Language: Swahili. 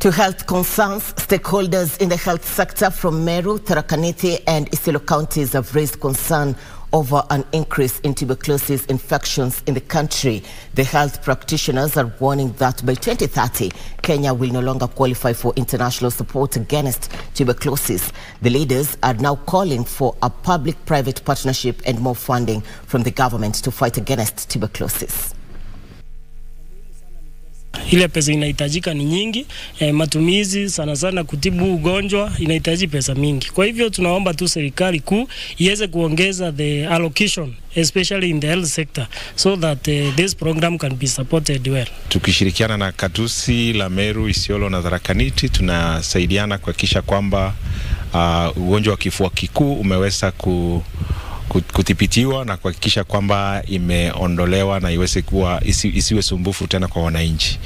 To health concerns, stakeholders in the health sector from Meru, Tharaka Nithi and Isiolo counties have raised concern over an increase in tuberculosis infections in the country. The health practitioners are warning that by 2030, Kenya will no longer qualify for international support against tuberculosis. The leaders are now calling for a public-private partnership and more funding from the government to fight against tuberculosis. Ile pesa inahitajika ni nyingi, matumizi sana sana kutibu ugonjwa inahitaji pesa mingi. Kwa hivyo tunaomba tu serikali kuu iweze kuongeza the allocation, especially in the health sector, so that this program can be supported well. Tukishirikiana na KBC la Meru, Isiolo na Tharaka Nithi tunasaidiana kuhakikisha kwamba ugonjwa wa kifua kikuu umeweza kudhibitiwa na kuhakikisha kwamba imeondolewa na isiwe sumbufu tena kwa wananchi.